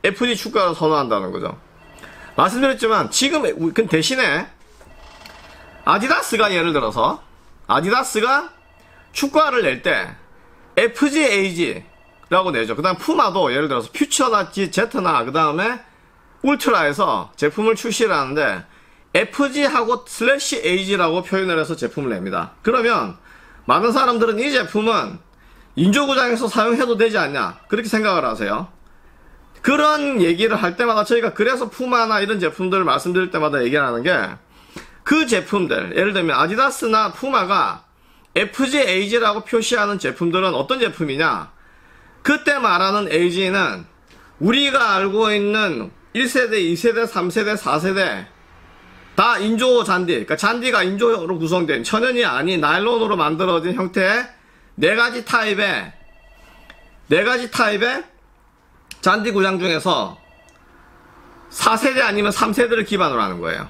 FG 축구화를 선호한다는 거죠. 말씀드렸지만 지금 그 대신에 아디다스가 예를 들어서 아디다스가 축구화를 낼 때 FGAG라고 내죠. 그 다음 푸마도 예를 들어서 퓨처나 제트나 그 다음에 울트라에서 제품을 출시를 하는데 FG하고 슬래시 AG라고 표현을 해서 제품을 냅니다. 그러면 많은 사람들은 이 제품은 인조구장에서 사용해도 되지 않냐 그렇게 생각을 하세요. 그런 얘기를 할 때마다 저희가 그래서 푸마나 이런 제품들을 말씀드릴 때마다 얘기를 하는 게 그 제품들 예를 들면 아디다스나 푸마가 FGAG라고 표시하는 제품들은 어떤 제품이냐, 그때 말하는 AG는 우리가 알고 있는 1세대, 2세대, 3세대, 4세대 다 인조 잔디, 그러니까 잔디가 인조로 구성된 천연이 아닌 나일론으로 만들어진 형태의 네 가지 타입의 잔디 구장 중에서 4세대 아니면 3세대를 기반으로 하는 거예요.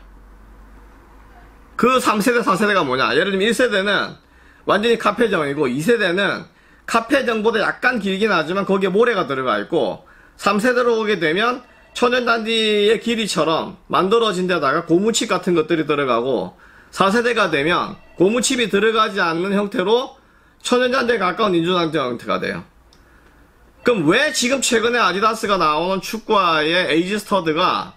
그 3세대, 4세대가 뭐냐, 예를 들면 1세대는 완전히 카페정이고 2세대는 카페정보다 약간 길긴 하지만 거기에 모래가 들어가 있고 3세대로 오게 되면 천연잔디의 길이처럼 만들어진 데다가 고무칩 같은 것들이 들어가고 4세대가 되면 고무칩이 들어가지 않는 형태로 천연잔디에 가까운 인조잔디 형태가 돼요. 그럼 왜 지금 최근에 아디다스가 나오는 축구화의 에이지 스터드가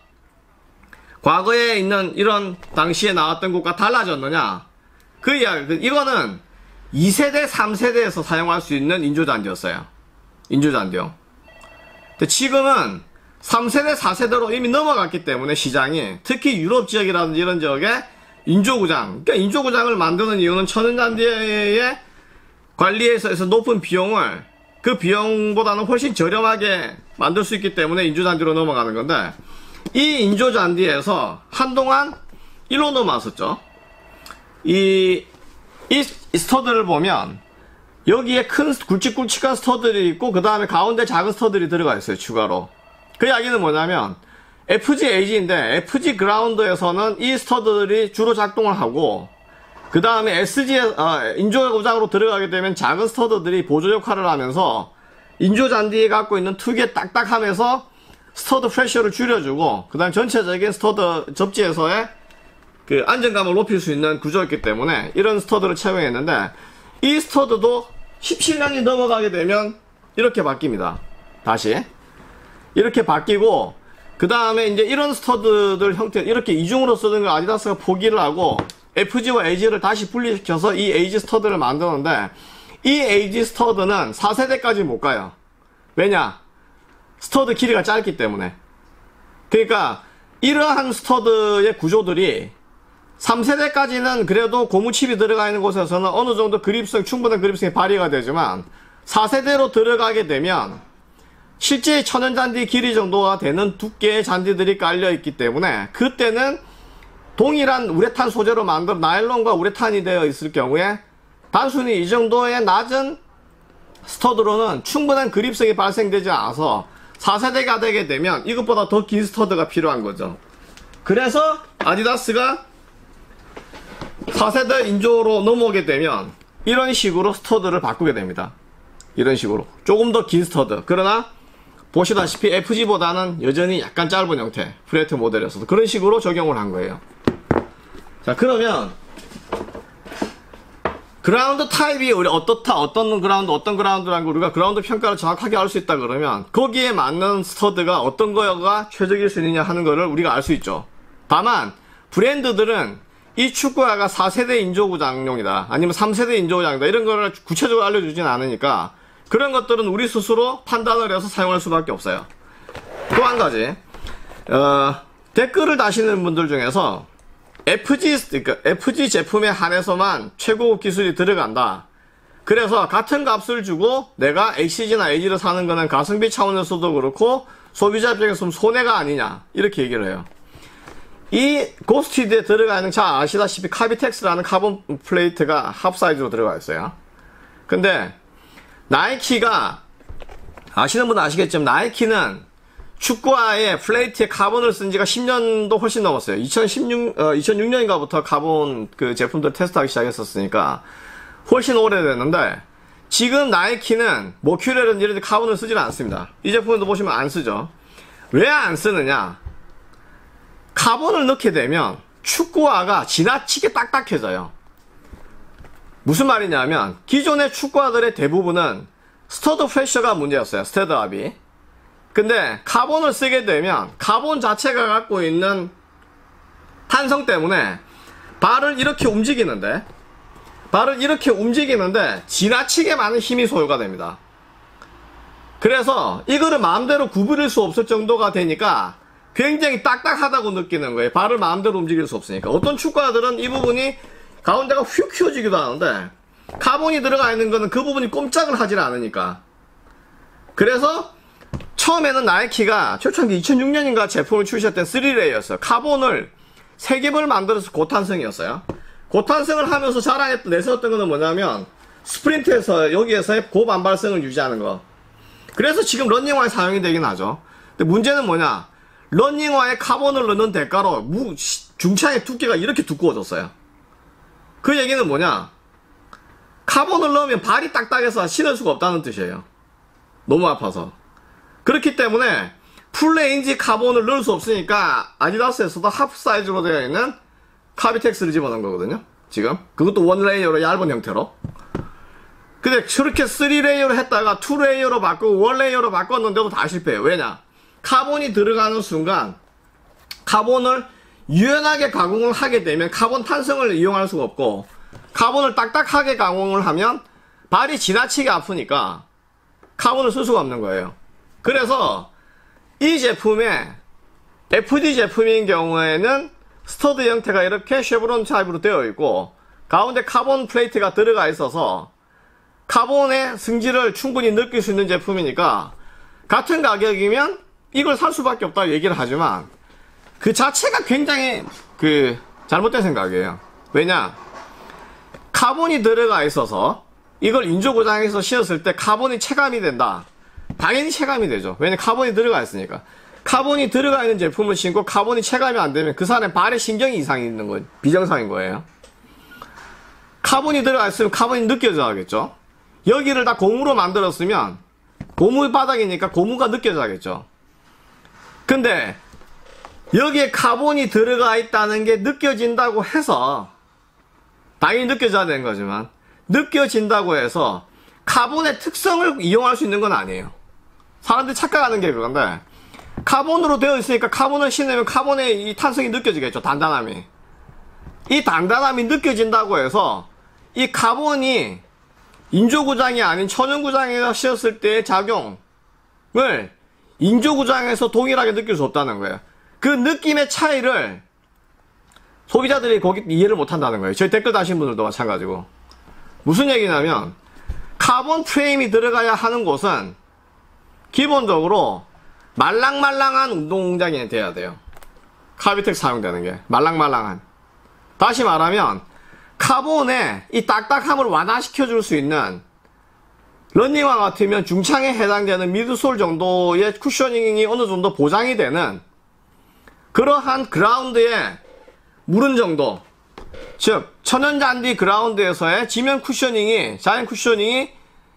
과거에 있는 이런 당시에 나왔던 것과 달라졌느냐, 그 이야기, 이거는 2세대, 3세대에서 사용할 수 있는 인조잔디였어요. 인조잔디요. 근데 지금은 3세대, 4세대로 이미 넘어갔기 때문에 시장이, 특히 유럽 지역이라든지 이런 지역에 인조구장, 그러니까 인조구장을 만드는 이유는 천연잔디의 관리에 있어서 높은 비용을 그 비용보다는 훨씬 저렴하게 만들 수 있기 때문에 인조잔디로 넘어가는 건데, 이 인조잔디에서 한동안 일로 넘어왔었죠. 이 스터드를 보면 여기에 큰 굵직굵직한 스터들이 있고 그 다음에 가운데 작은 스터들이 들어가 있어요, 추가로. 그 이야기는 뭐냐면 FGAG인데 FG 그라운드에서는 이 스터들이 주로 작동을 하고, 그 다음에 SG에 인조구장으로 들어가게 되면 작은 스터드들이 보조 역할을 하면서 인조잔디에 갖고 있는 특유의 딱딱함에서 스터드 프레셔를 줄여주고, 그 다음 전체적인 스터드 접지에서의 그 안정감을 높일 수 있는 구조였기 때문에 이런 스터드를 채용했는데, 이 스터드도 17년이 넘어가게 되면 이렇게 바뀝니다. 다시 이렇게 바뀌고, 그 다음에 이제 이런 스터드들 형태, 이렇게 이중으로 쓰던 걸 아디다스가 포기를 하고 FG와 AG를 다시 분리시켜서 이 AG 스터드를 만드는데, 이 AG 스터드는 4세대까지 못 가요. 왜냐? 스터드 길이가 짧기 때문에. 그러니까 이러한 스터드의 구조들이 3세대까지는 그래도 고무칩이 들어가 있는 곳에서는 어느 정도 충분한 그립성이 발휘가 되지만 4세대로 들어가게 되면 실제 천연잔디 길이 정도가 되는 두께의 잔디들이 깔려있기 때문에 그때는 동일한 우레탄 소재로 만든 나일론과 우레탄이 되어 있을 경우에 단순히 이 정도의 낮은 스터드로는 충분한 그립성이 발생되지 않아서 4세대가 되게 되면 이것보다 더 긴 스터드가 필요한 거죠. 그래서 아디다스가 4세대 인조로 넘어오게 되면 이런 식으로 스터드를 바꾸게 됩니다. 이런 식으로 조금 더 긴 스터드, 그러나 보시다시피 FG보다는 여전히 약간 짧은 형태 플래트 모델이었어도 그런 식으로 적용을 한 거예요. 자, 그러면 그라운드 타입이 우리 어떤 그라운드라는 걸 우리가 그라운드 평가를 정확하게 할 수 있다 그러면 거기에 맞는 스터드가 어떤 거가 최적일 수 있느냐 하는 거를 우리가 알 수 있죠. 다만 브랜드들은 이 축구화가 4세대 인조구장용이다 아니면 3세대 인조구장이다 이런 거를 구체적으로 알려주진 않으니까 그런 것들은 우리 스스로 판단을 해서 사용할 수밖에 없어요. 또 한 가지, 댓글을 다시는 분들 중에서 FG 제품에 한해서만 최고급 기술이 들어간다. 그래서 같은 값을 주고 내가 HG나 AG를 사는 거는 가성비 차원에서도 그렇고 소비자 입장에서는 손해가 아니냐 이렇게 얘기를 해요. 이 고스티드에 들어가 있는, 자 아시다시피 카비텍스라는 카본 플레이트가 합 사이즈로 들어가 있어요. 근데 나이키가, 아시는 분은 아시겠지만 나이키는 축구화에 플레이트에 카본을 쓴 지가 10년도 훨씬 넘었어요. 2006년인가부터 카본 그 제품들 테스트하기 시작했었으니까 훨씬 오래됐는데, 지금 나이키는 머큐리라든지 이런 데 카본을 쓰지는 않습니다. 이 제품도 보시면 안 쓰죠. 왜 안 쓰느냐? 카본을 넣게 되면 축구화가 지나치게 딱딱해져요. 무슨 말이냐면 기존의 축구화들의 대부분은 스터드 프레셔가 문제였어요. 스터드압이. 근데 카본을 쓰게 되면 카본 자체가 갖고 있는 탄성 때문에 발을 이렇게 움직이는데 지나치게 많은 힘이 소요가 됩니다. 그래서 이거를 마음대로 구부릴 수 없을 정도가 되니까 굉장히 딱딱하다고 느끼는 거예요. 발을 마음대로 움직일 수 없으니까. 어떤 축구화들은 이 부분이 가운데가 휙 휘어지기도 하는데 카본이 들어가 있는 거는 그 부분이 꼼짝을 하질 않으니까. 그래서 처음에는 나이키가 초창기 2006년인가 제품을 출시했던 3레이였어요. 카본을 3겹을 만들어서 고탄성이었어요. 고탄성을 하면서 자랑했던, 내세웠던 거는 뭐냐면 스프린트에서 여기에서의 고반발성을 유지하는 거. 그래서 지금 러닝화에 사용이 되긴 하죠. 근데 문제는 뭐냐, 러닝화에 카본을 넣는 대가로 중창의 두께가 이렇게 두꺼워졌어요. 그 얘기는 뭐냐, 카본을 넣으면 발이 딱딱해서 신을 수가 없다는 뜻이에요. 너무 아파서. 그렇기 때문에 풀레인지 카본을 넣을 수 없으니까 아디다스에서도 하프 사이즈로 되어 있는 카비텍스를 집어넣은 거거든요. 지금 그것도 원 레이어로 얇은 형태로. 근데 저렇게 3레이어로 했다가 2레이어로 바꾸고 1레이어로 바꿨는데도 다 실패해요. 왜냐, 카본이 들어가는 순간 카본을 유연하게 가공을 하게 되면 카본 탄성을 이용할 수가 없고, 카본을 딱딱하게 가공을 하면 발이 지나치게 아프니까 카본을 쓸 수가 없는 거예요. 그래서 이 제품의 FD 제품인 경우에는 스터드 형태가 이렇게 쉐브론 타입으로 되어 있고 가운데 카본 플레이트가 들어가 있어서 카본의 승질을 충분히 느낄 수 있는 제품이니까 같은 가격이면 이걸 살 수밖에 없다고 얘기를 하지만 그 자체가 굉장히 잘못된 생각이에요. 왜냐, 카본이 들어가 있어서 이걸 인조고장에서 신었을 때 카본이 체감이 된다. 당연히 체감이 되죠. 왜냐면 카본이 들어가 있으니까. 카본이 들어가 있는 제품을 신고 카본이 체감이 안 되면 그 사람의 발에 신경이 이상이 있는 거예요. 비정상인 거예요. 카본이 들어가 있으면 카본이 느껴져야겠죠. 여기를 다 고무로 만들었으면 고무 바닥이니까 고무가 느껴져야겠죠. 근데 여기에 카본이 들어가 있다는 게 느껴진다고 해서, 당연히 느껴져야 되는 거지만 느껴진다고 해서 카본의 특성을 이용할 수 있는 건 아니에요. 사람들이 착각하는 게 그건데, 카본으로 되어 있으니까 카본을 신으면 카본의 이 탄성이 느껴지겠죠. 단단함이. 이 단단함이 느껴진다고 해서 이 카본이 인조구장이 아닌 천연구장에서 씌웠을 때의 작용을 인조구장에서 동일하게 느낄 수 없다는 거예요. 그 느낌의 차이를 소비자들이 거기 이해를 못한다는 거예요. 저희 댓글 다신 분들도 마찬가지고. 무슨 얘기냐면 카본 프레임이 들어가야 하는 곳은 기본적으로 말랑말랑한 운동공장이 돼야 돼요. 카비텍 사용되는 게 말랑말랑한. 다시 말하면 카본의 이 딱딱함을 완화시켜 줄 수 있는, 러닝화 같으면 중창에 해당되는 미드솔 정도의 쿠셔닝이 어느 정도 보장이 되는 그러한 그라운드에 무른 정도, 즉 천연잔디 그라운드에서의 지면 쿠셔닝이, 자연 쿠셔닝이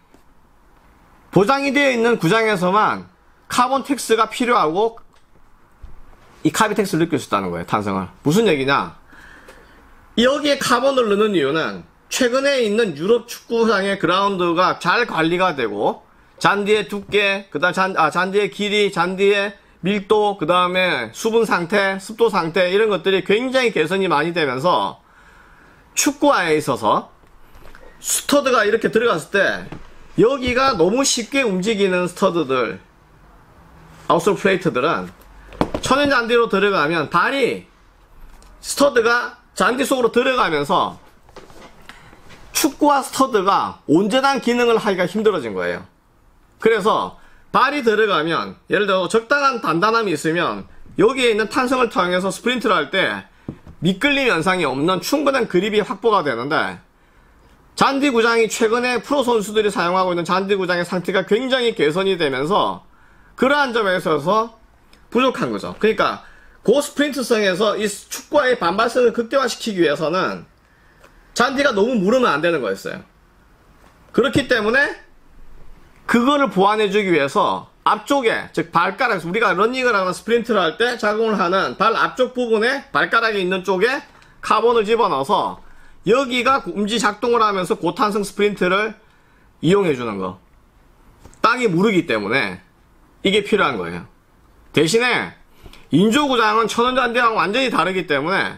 보장이 되어 있는 구장에서만 카본 텍스가 필요하고 이 카비텍스를 느낄 수 있다는 거예요. 탄성을. 무슨 얘기냐, 여기에 카본을 넣는 이유는 최근에 있는 유럽 축구장의 그라운드가 잘 관리가 되고 잔디의 두께, 그 다음 잔디의 길이, 잔디의 밀도, 그 다음에 수분 상태, 습도 상태, 이런 것들이 굉장히 개선이 많이 되면서 축구화에 있어서 스터드가 이렇게 들어갔을 때 여기가 너무 쉽게 움직이는 스터드들, 아웃솔 플레이트들은 천연잔디로 들어가면 발이, 스터드가 잔디 속으로 들어가면서 축구화 스터드가 온전한 기능을 하기가 힘들어진 거예요. 그래서 발이 들어가면, 예를 들어 적당한 단단함이 있으면 여기에 있는 탄성을 통해서 스프린트를 할 때 미끌림 현상이 없는 충분한 그립이 확보가 되는데, 잔디 구장이 최근에 프로 선수들이 사용하고 있는 잔디 구장의 상태가 굉장히 개선이 되면서 그러한 점에 있어서 부족한 거죠. 그러니까 고스프린트성에서 이 축구화의 반발성을 극대화시키기 위해서는 잔디가 너무 무르면 안 되는 거였어요. 그렇기 때문에 그거를 보완해주기 위해서 앞쪽에, 즉 발가락, 우리가 러닝을 하거나 스프린트를 할 때 작용을 하는 발 앞쪽 부분에 발가락이 있는 쪽에 카본을 집어넣어서 여기가 움지 작동을 하면서 고탄성 스프린트를 이용해 주는 거. 땅이 무르기 때문에 이게 필요한 거예요. 대신에 인조구장은 천연잔디랑 완전히 다르기 때문에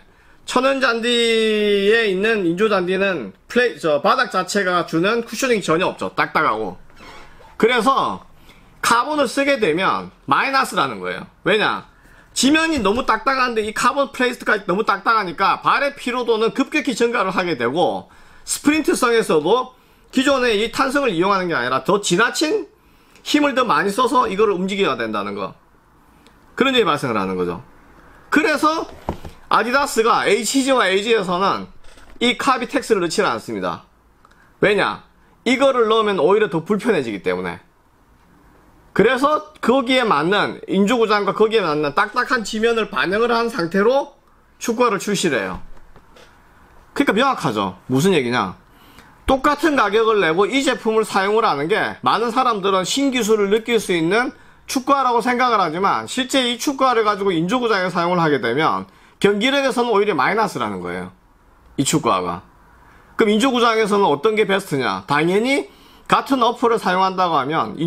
천연잔디에 있는 인조잔디는 바닥 자체가 주는 쿠셔닝이 전혀 없죠. 딱딱하고. 그래서 카본을 쓰게 되면 마이너스라는 거예요. 왜냐? 지면이 너무 딱딱한데 이 카본 플레이트가 너무 딱딱하니까 발의 피로도는 급격히 증가를 하게 되고 스프린트성에서도 기존의 이 탄성을 이용하는 게 아니라 더 지나친 힘을 더 많이 써서 이거를 움직여야 된다는 거. 그런 일이 발생을 하는 거죠. 그래서 아디다스가 HG와 AG에서는 이 카비텍스를 넣지는 않습니다. 왜냐? 이거를 넣으면 오히려 더 불편해지기 때문에. 그래서 거기에 맞는 인조구장과 거기에 맞는 딱딱한 지면을 반영을 한 상태로 축구화를 출시를 해요. 그러니까 명확하죠. 무슨 얘기냐? 똑같은 가격을 내고 이 제품을 사용을 하는 게 많은 사람들은 신기술을 느낄 수 있는 축구화라고 생각을 하지만 실제 이 축구화를 가지고 인조구장에 사용을 하게 되면 경기력에서는 오히려 마이너스라는 거예요. 이 축구화가. 그럼 인조구장에서는 어떤 게 베스트냐? 당연히 같은 어플을 사용한다고 하면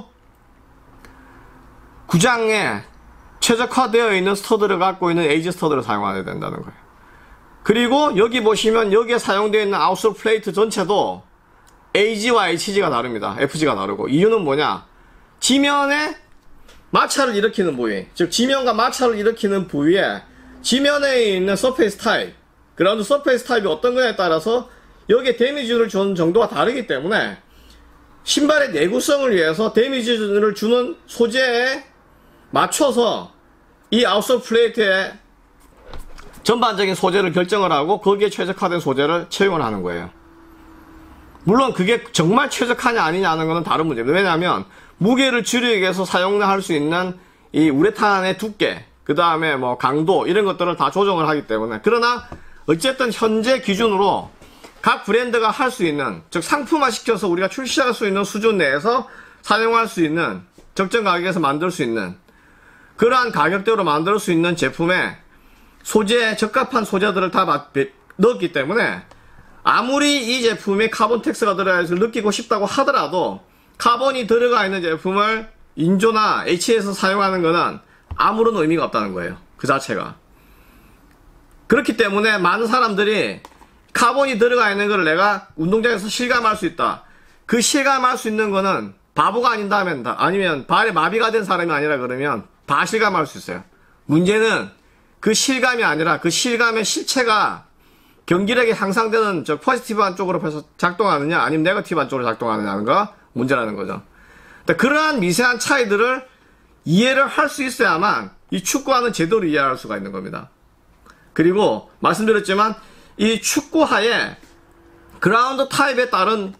구장에 최적화되어 있는 스터드를 갖고 있는 에이지 스터드를 사용해야 된다는 거예요. 그리고 여기 보시면 여기에 사용되어 있는 아웃솔 플레이트 전체도 AG와 HG가 다릅니다. FG가 다르고. 이유는 뭐냐? 지면에 마찰을 일으키는 부위, 즉 지면과 마찰을 일으키는 부위에 지면에 있는 서페이스 타입, 그라운드 서페이스 타입이 어떤 거냐에 따라서 여기에 데미지를 주는 정도가 다르기 때문에 신발의 내구성을 위해서 데미지를 주는 소재에 맞춰서 이 아웃솔 플레이트의 전반적인 소재를 결정을 하고 거기에 최적화된 소재를 채용을 하는 거예요. 물론 그게 정말 최적화냐 아니냐는 것은 다른 문제입니다. 왜냐하면 무게를 줄이기 위해서 사용할 수 있는 이 우레탄의 두께, 그 다음에 뭐 강도 이런 것들을 다 조정을 하기 때문에. 그러나 어쨌든 현재 기준으로 각 브랜드가 할 수 있는, 즉 상품화 시켜서 우리가 출시할 수 있는 수준 내에서 사용할 수 있는, 적정 가격에서 만들 수 있는, 그러한 가격대로 만들 수 있는 제품에 소재에 적합한 소재들을 다 넣었기 때문에 아무리 이 제품에 카본 텍스가 들어가 있어서 느끼고 싶다고 하더라도 카본이 들어가 있는 제품을 인조나 H에서 사용하는 거는 아무런 의미가 없다는 거예요. 그 자체가. 그렇기 때문에 많은 사람들이 카본이 들어가 있는 걸 내가 운동장에서 실감할 수 있다. 그 실감할 수 있는 거는 바보가 아닌다면, 아니면 발에 마비가 된 사람이 아니라 그러면 다 실감할 수 있어요. 문제는 그 실감이 아니라 그 실감의 실체가 경기력이 향상되는 포지티브한 쪽으로 작동하느냐 아니면 네거티브한 쪽으로 작동하느냐가 문제라는 거죠. 그러한 미세한 차이들을 이해를 할 수 있어야만 이 축구화는 제대로 이해할 수가 있는 겁니다. 그리고 말씀드렸지만 이 축구화에 그라운드 타입에 따른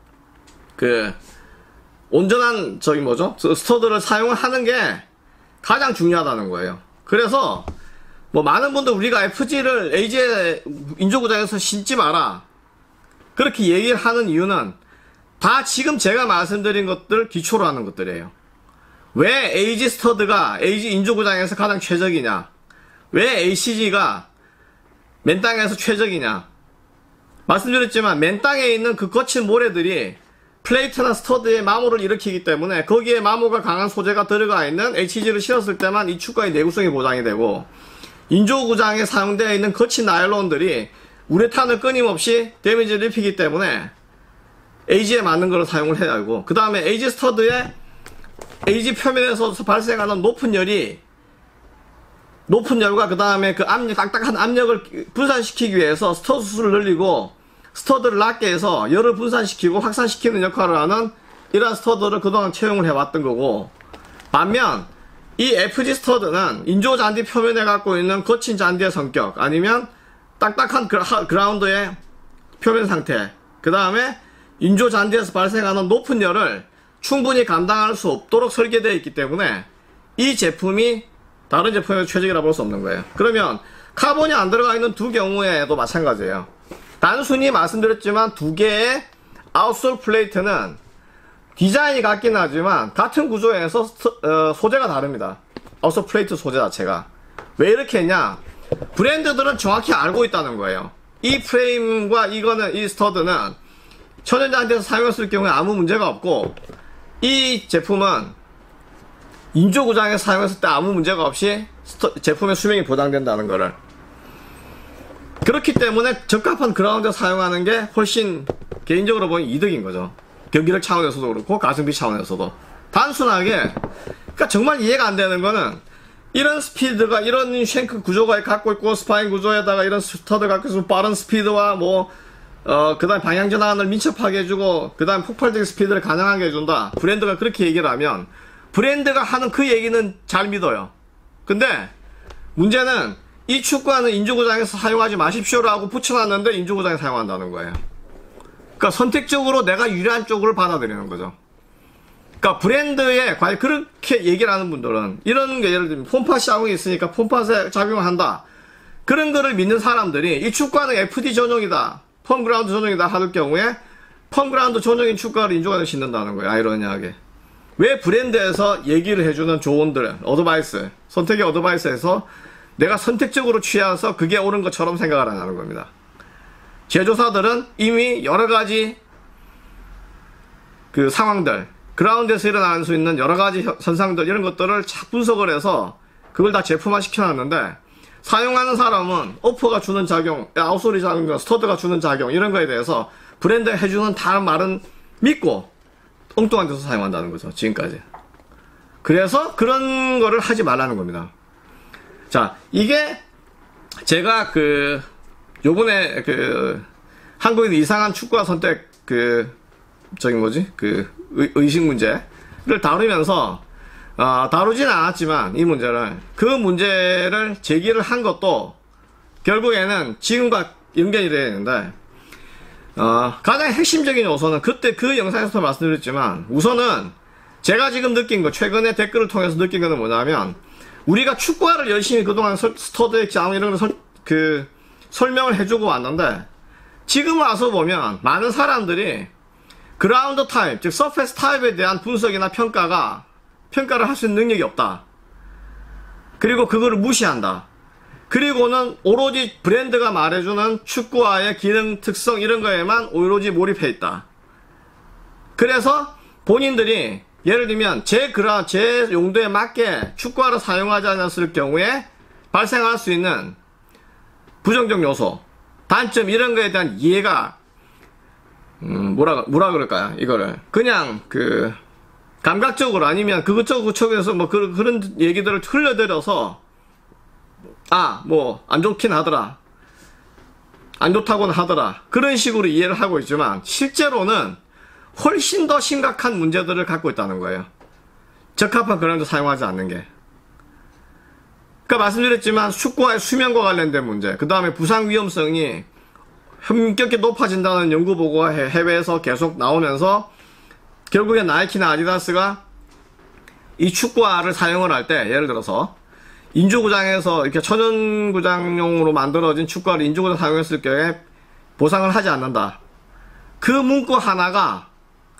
온전한 스터드를 사용하는 게 가장 중요하다는 거예요. 그래서 뭐 많은 분들 우리가 FG를 AG 인조구장에서 신지 마라 그렇게 얘기를 하는 이유는 다 지금 제가 말씀드린 것들 기초로 하는 것들이에요. 왜 AG 스터드가 AG 인조구장에서 가장 최적이냐, 왜 ACG가 맨 땅에서 최적이냐. 말씀드렸지만 맨 땅에 있는 그 거친 모래들이 플레이트나 스터드의 마모를 일으키기 때문에 거기에 마모가 강한 소재가 들어가 있는 HG를 실었을 때만 이 축구의 내구성이 보장이 되고, 인조구장에 사용되어 있는 거친 나일론들이 우레탄을 끊임없이 데미지를 입히기 때문에 AG에 맞는 걸 사용을 해야 하고, 그 다음에 AG 스터드의 AG 표면에서 발생하는 높은 열과 그 다음에 그 딱딱한 압력을 분산시키기 위해서 스터드 수를 늘리고 스터드를 낮게 해서 열을 분산시키고 확산시키는 역할을 하는 이러한 스터드를 그동안 채용을 해왔던 거고, 반면 이 FG 스터드는 인조 잔디 표면에 갖고 있는 거친 잔디의 성격, 아니면 딱딱한 그라운드의 표면 상태, 그 다음에 인조 잔디에서 발생하는 높은 열을 충분히 감당할 수 없도록 설계되어 있기 때문에 이 제품이 다른 제품의 최적이라고 볼 수 없는 거예요. 그러면 카본이 안 들어가 있는 두 경우에도 마찬가지예요. 단순히 말씀드렸지만 두 개의 아웃솔 플레이트는 디자인이 같긴 하지만 같은 구조에서 소재가 다릅니다. 어서 플레이트 소재 자체가. 왜 이렇게 했냐? 브랜드들은 정확히 알고 있다는 거예요. 이 프레임과 이거는, 이 스터드는 천연자한테서 사용했을 경우에 아무 문제가 없고, 이 제품은 인조구장에서 사용했을 때 아무 문제가 없이 제품의 수명이 보장된다는 거를. 그렇기 때문에 적합한 그라운드에 사용하는 게 훨씬 개인적으로 보면 이득인 거죠. 경기력 차원에서도 그렇고 가성비 차원에서도. 단순하게, 그러니까 정말 이해가 안 되는 거는, 이런 스피드가, 이런 쉔크 구조가 갖고 있고, 스파인 구조에다가 이런 스터드 갖고 있으면 빠른 스피드와 뭐, 그 다음 방향 전환을 민첩하게 해주고, 그 다음 폭발적인 스피드를 가능하게 해준다. 브랜드가 그렇게 얘기를 하면, 브랜드가 하는 그 얘기는 잘 믿어요. 근데, 문제는, 이 축구화는 인조구장에서 사용하지 마십시오라고 붙여놨는데, 인조구장에 사용한다는 거예요. 그러니까 선택적으로 내가 유리한 쪽을 받아들이는 거죠. 그러니까 브랜드에 과연 그렇게 얘기를 하는 분들은 이런 게 예를 들면 폼팟 자국이 있으니까 폼팟에 작용을 한다. 그런 거를 믿는 사람들이 이 축구화는 FD 전용이다. 펌그라운드 전용이다 하는 경우에 펌그라운드 전용인 축구화를 인조구장에 신는다는 거예요. 아이러니하게. 왜 브랜드에서 얘기를 해주는 조언들, 어드바이스, 선택의 어드바이스에서 내가 선택적으로 취해서 그게 옳은 것처럼 생각을 하는 겁니다. 제조사들은 이미 여러가지 그 상황들, 그라운드에서 일어날 수 있는 여러가지 현상들, 이런 것들을 착 분석을 해서 그걸 다 제품화 시켜놨는데, 사용하는 사람은 어퍼가 주는 작용, 아웃소리 작용, 스터드가 주는 작용, 이런 거에 대해서 브랜드가 해주는 다른 말은 믿고 엉뚱한 데서 사용한다는 거죠, 지금까지. 그래서 그런 거를 하지 말라는 겁니다. 자, 이게 제가 요번에 한국인 이상한 축구화 선택 의식 문제를 다루면서, 다루진 않았지만, 이 문제를, 그 문제를 제기를 한 것도, 결국에는 지금과 연결이 되어야 되는데, 가장 핵심적인 요소는, 그때 그 영상에서도 말씀드렸지만, 우선은, 제가 지금 느낀 거, 최근에 댓글을 통해서 느낀 거는 뭐냐면, 우리가 축구화를 열심히 그동안 스터드의 장, 이런 걸 설명을 해주고 왔는데, 지금 와서 보면, 많은 사람들이, 그라운드 타입, 즉 서페스 타입에 대한 분석이나 평가를 할 수 있는 능력이 없다. 그리고 그거를 무시한다. 그리고는 오로지 브랜드가 말해주는 축구화의 기능, 특성 이런 거에만 오로지 몰입해 있다. 그래서 본인들이 예를 들면 제 용도에 맞게 축구화를 사용하지 않았을 경우에 발생할 수 있는 부정적 요소, 단점 이런 거에 대한 이해가 뭐라 그럴까요? 이거를. 그냥, 감각적으로 아니면 그쪽에서 뭐 그런 얘기들을 흘려들여서, 안 좋긴 하더라. 안 좋다고는 하더라. 그런 식으로 이해를 하고 있지만, 실제로는 훨씬 더 심각한 문제들을 갖고 있다는 거예요. 적합한 그라운드 사용하지 않는 게. 그러니까 말씀드렸지만, 축구화의 수명과 관련된 문제, 그 다음에 부상 위험성이 현격히 높아진다는 연구 보고가 해외에서 계속 나오면서 결국에 나이키나 아디다스가 이 축구화를 사용을 할 때 예를 들어서 인조구장에서 이렇게 천연구장용으로 만들어진 축구화를 인조구장 사용했을 경우에 보상을 하지 않는다. 그 문구 하나가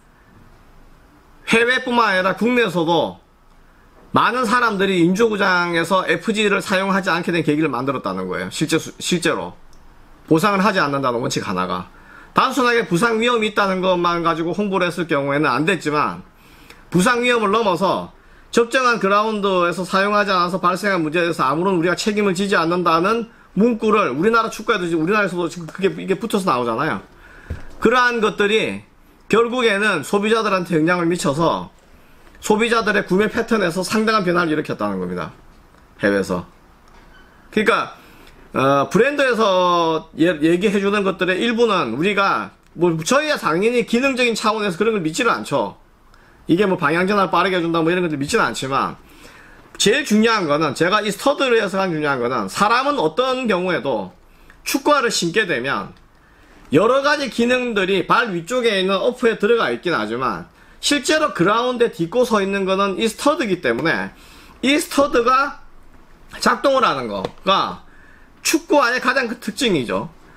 해외뿐만 아니라 국내에서도 많은 사람들이 인조구장에서 FG를 사용하지 않게 된 계기를 만들었다는 거예요. 실제로. 보상을 하지 않는다는 원칙 하나가. 단순하게 부상 위험이 있다는 것만 가지고 홍보를 했을 경우에는 안 됐지만, 부상 위험을 넘어서 적정한 그라운드에서 사용하지 않아서 발생한 문제에 대해서 아무런 우리가 책임을 지지 않는다는 문구를 우리나라 축구에도, 우리나라에서도 지금 이게 붙어서 나오잖아요. 그러한 것들이 결국에는 소비자들한테 영향을 미쳐서 소비자들의 구매 패턴에서 상당한 변화를 일으켰다는 겁니다. 해외에서. 그러니까 브랜드에서 얘기해주는 것들의 일부는 우리가 저희야 당연히 기능적인 차원에서 그런 걸 믿지는 않죠. 이게 방향전환을 빠르게 해준다 이런 것들 믿지는 않지만, 제일 중요한 거는, 제가 이 스터드를 해서 중요한 거는, 사람은 어떤 경우에도 축구화를 신게 되면 여러가지 기능들이 발 위쪽에 있는 어프에 들어가 있긴 하지만 실제로 그라운드에 딛고 서 있는 거는 이 스터드이기 때문에, 이 스터드가 작동을 하는 거가 축구화의 가장 큰 특징이죠.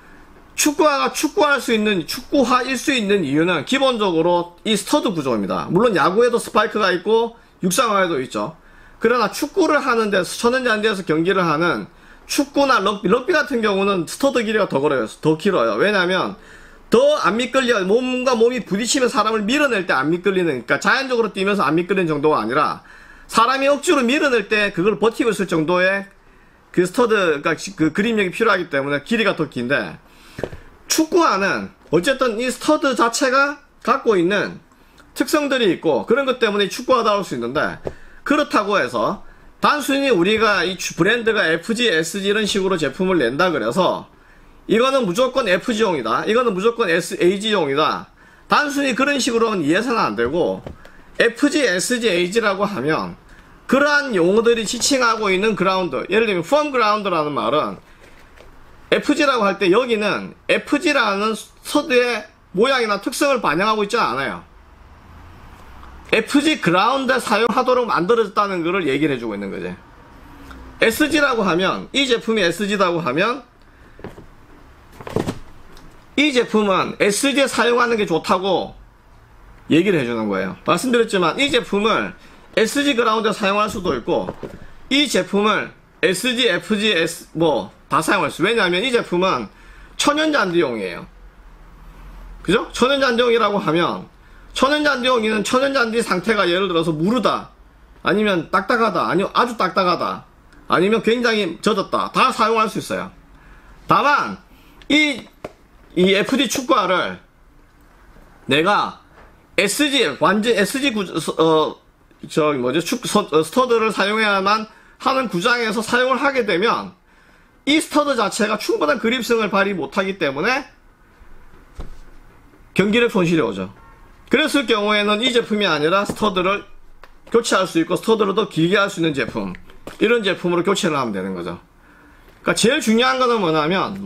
축구화가 축구화일 수 있는 이유는 기본적으로 이 스터드 구조입니다. 물론 야구에도 스파이크가 있고 육상화에도 있죠. 그러나 축구를 하는데 천연잔디에서 경기를 하는 축구나 럭비 같은 경우는 스터드 길이가 더 길어요. 왜냐하면 더 안 미끌려, 몸과 몸이 부딪히면 사람을 밀어낼 때 안 미끌리는, 그러니까 자연적으로 뛰면서 안 미끌리는 정도가 아니라 사람이 억지로 밀어낼 때 그걸 버티고 있을 정도의 그 스터드, 그러니까 그 그립력이 필요하기 때문에 길이가 더 긴데, 축구화는 어쨌든 이 스터드 자체가 갖고 있는 특성들이 있고 그런 것 때문에 축구화다울 수 있는데, 그렇다고 해서 단순히 우리가 이 브랜드가 FG, SG 이런 식으로 제품을 낸다 그래서 이거는 무조건 FG용이다, 이거는 무조건 AG용이다, 단순히 그런 식으로는 이해해서는 안 되고, FG, SG, AG라고 하면 그러한 용어들이 지칭하고 있는 그라운드, 예를 들면 펌 그라운드라는 말은 FG라고 할 때 여기는 FG라는 스터드의 모양이나 특성을 반영하고 있지 않아요. FG 그라운드에 사용하도록 만들어졌다는 것을 얘기를 해주고 있는 거지. SG라고 하면, 이 제품이 SG라고 하면 이 제품은 SG에 사용하는 게 좋다고 얘기를 해주는 거예요. 말씀드렸지만 이 제품을 SG 그라운드에 사용할 수도 있고 이 제품을 SG, FG, 다 사용할 수. 왜냐하면 이 제품은 천연잔디용이에요. 그죠? 천연잔디용이라고 하면 천연잔디용이는 천연잔디 상태가 예를 들어서 무르다, 아니면 딱딱하다, 아니면 아주 딱딱하다, 아니면 굉장히 젖었다, 다 사용할 수 있어요. 다만 이 FG 축구화를 내가 SG, 완전 SG 스터드를 사용해야만 하는 구장에서 사용을 하게 되면 이 스터드 자체가 충분한 그립성을 발휘 못하기 때문에 경기력 손실이 오죠. 그랬을 경우에는 이 제품이 아니라 스터드를 교체할 수 있고 스터드를 더 길게 할 수 있는 제품, 이런 제품으로 교체를 하면 되는 거죠. 그러니까 제일 중요한 거는 뭐냐면,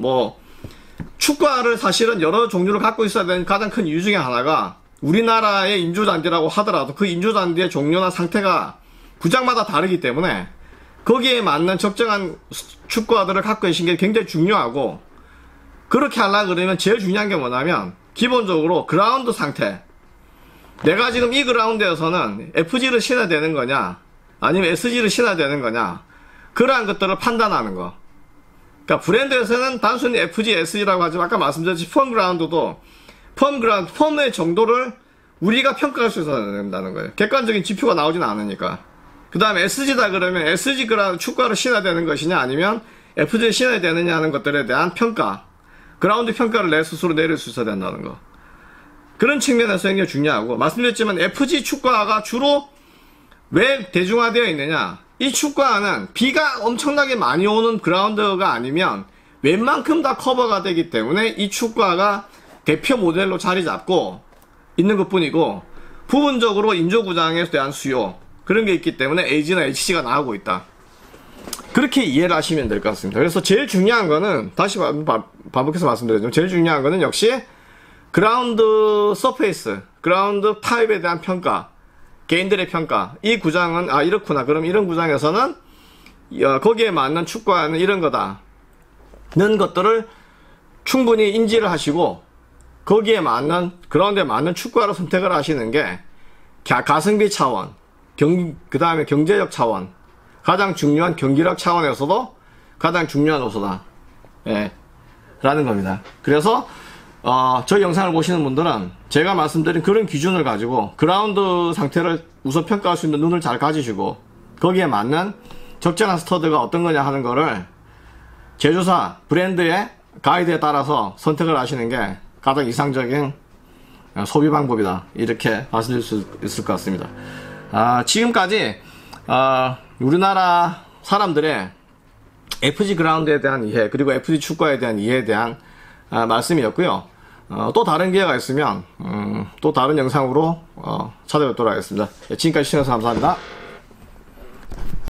축구화를 사실은 여러 종류를 갖고 있어야 되는 가장 큰 이유 중에 하나가, 우리나라의 인조잔디라고 하더라도 그 인조잔디의 종류나 상태가 구장마다 다르기 때문에 거기에 맞는 적정한 축구화들을 갖고 계신 게 굉장히 중요하고, 그렇게 하려고 그러면 제일 중요한 게 뭐냐면 기본적으로 그라운드 상태, 내가 지금 이 그라운드에서는 FG를 신어야 되는 거냐 아니면 SG를 신어야 되는 거냐, 그러한 것들을 판단하는 거. 그러니까 브랜드에서는 단순히 FG, SG라고 하지만 아까 말씀드렸듯이 펌 그라운드도 펌의 정도를 우리가 평가할 수 있어야 된다는 거예요. 객관적인 지표가 나오진 않으니까. 그 다음에 SG다 그러면 SG 그라운드 축구화를 신어야 되는 것이냐 아니면 FG를 신어야 되느냐 하는 것들에 대한 평가, 그라운드 평가를 내 스스로 내릴 수 있어야 된다는 거. 그런 측면에서 굉장히 중요하고, 말씀드렸지만 FG 축구화가 주로 왜 대중화되어 있느냐, 이 축구화는 비가 엄청나게 많이 오는 그라운드가 아니면 웬만큼 다 커버가 되기 때문에 이 축구화가 대표 모델로 자리 잡고 있는 것 뿐이고, 부분적으로 인조구장에 대한 수요, 그런 게 있기 때문에 AG나 HC가 나오고 있다, 그렇게 이해를 하시면 될 것 같습니다. 그래서 제일 중요한 거는, 다시 반복해서 말씀드리자면 제일 중요한 거는 역시 그라운드 서페이스, 그라운드 타입에 대한 평가, 개인들의 평가. 이 구장은 이렇구나, 그럼 이런 구장에서는 거기에 맞는 축구화는 이런 거다 는 것들을 충분히 인지를 하시고, 거기에 맞는, 그라운드에 맞는 축구화를 선택을 하시는 게 가성비 차원, 그 다음에 경제력 차원, 가장 중요한 경기력 차원에서도 가장 중요한 요소다, 라는 겁니다. 그래서 저희 영상을 보시는 분들은 제가 말씀드린 그런 기준을 가지고 그라운드 상태를 우선 평가할 수 있는 눈을 잘 가지시고, 거기에 맞는 적절한 스터드가 어떤 거냐 하는 거를 제조사 브랜드의 가이드에 따라서 선택을 하시는 게 가장 이상적인 소비 방법이다, 이렇게 말씀드릴 수 있을 것 같습니다. 지금까지 우리나라 사람들의 FG 그라운드에 대한 이해, 그리고 FG 축구화에 대한 이해에 대한 말씀이었고요. 또 다른 기회가 있으면 또 다른 영상으로 찾아뵙도록 하겠습니다. 지금까지 시청해주셔서 감사합니다.